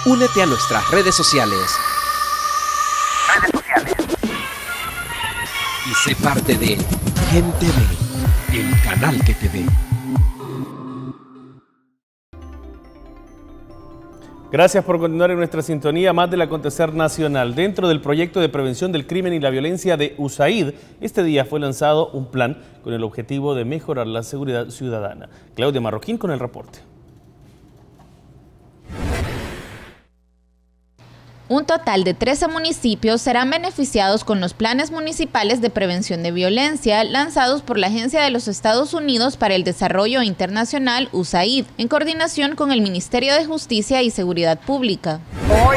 Únete a nuestras redes sociales. Y sé parte de Gen TV, el canal que te ve. Gracias por continuar en nuestra sintonía. Más del acontecer nacional. Dentro del proyecto de prevención del crimen y la violencia de USAID, este día fue lanzado un plan con el objetivo de mejorar la seguridad ciudadana. Claudia Marroquín con el reporte. Un total de 13 municipios serán beneficiados con los planes municipales de prevención de violencia lanzados por la Agencia de los Estados Unidos para el Desarrollo Internacional, USAID, en coordinación con el Ministerio de Justicia y Seguridad Pública. Hoy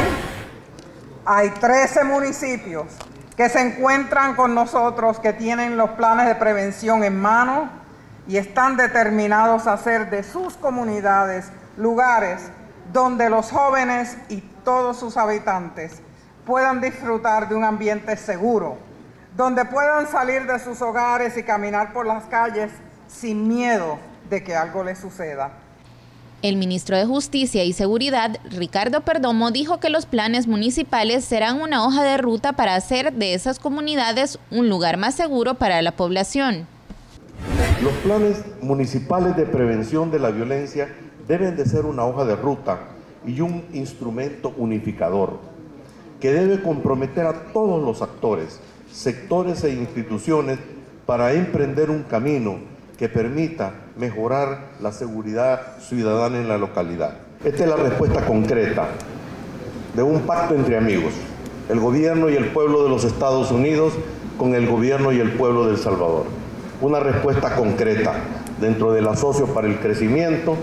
hay 13 municipios que se encuentran con nosotros, que tienen los planes de prevención en mano y están determinados a hacer de sus comunidades lugares donde los jóvenes y todos sus habitantes puedan disfrutar de un ambiente seguro, donde puedan salir de sus hogares y caminar por las calles sin miedo de que algo les suceda. El ministro de Justicia y Seguridad, Ricardo Perdomo, dijo que los planes municipales serán una hoja de ruta para hacer de esas comunidades un lugar más seguro para la población. Los planes municipales de prevención de la violencia deben de ser una hoja de ruta y un instrumento unificador que debe comprometer a todos los actores, sectores e instituciones para emprender un camino que permita mejorar la seguridad ciudadana en la localidad. Esta es la respuesta concreta de un pacto entre amigos, el gobierno y el pueblo de los Estados Unidos con el gobierno y el pueblo de El Salvador. Una respuesta concreta dentro del asocio para el crecimiento,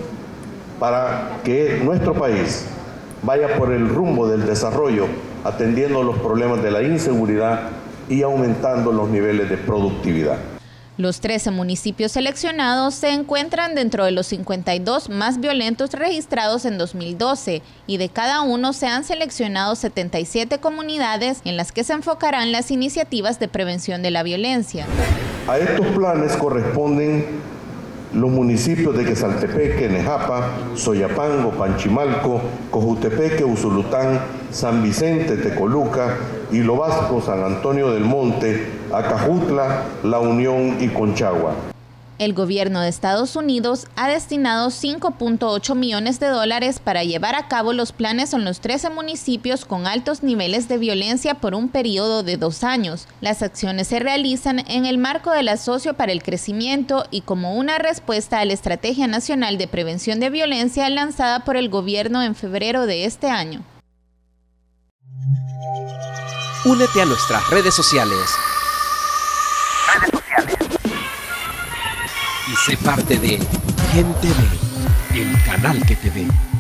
para que nuestro país vaya por el rumbo del desarrollo, atendiendo los problemas de la inseguridad y aumentando los niveles de productividad. Los 13 municipios seleccionados se encuentran dentro de los 52 más violentos registrados en 2012 y de cada uno se han seleccionado 77 comunidades en las que se enfocarán las iniciativas de prevención de la violencia. A estos planes corresponden los municipios de Quesaltepeque, Nejapa, Soyapango, Panchimalco, Cojutepeque, Usulután, San Vicente, Tecoluca, Hilo Vasco, San Antonio del Monte, Acajutla, La Unión y Conchagua. El gobierno de Estados Unidos ha destinado $5.8 millones para llevar a cabo los planes en los 13 municipios con altos niveles de violencia por un periodo de 2 años. Las acciones se realizan en el marco del Asocio para el Crecimiento y como una respuesta a la Estrategia Nacional de Prevención de Violencia lanzada por el gobierno en febrero de este año. Únete a nuestras redes sociales. Y sé parte de Gen TV, el canal que te ve.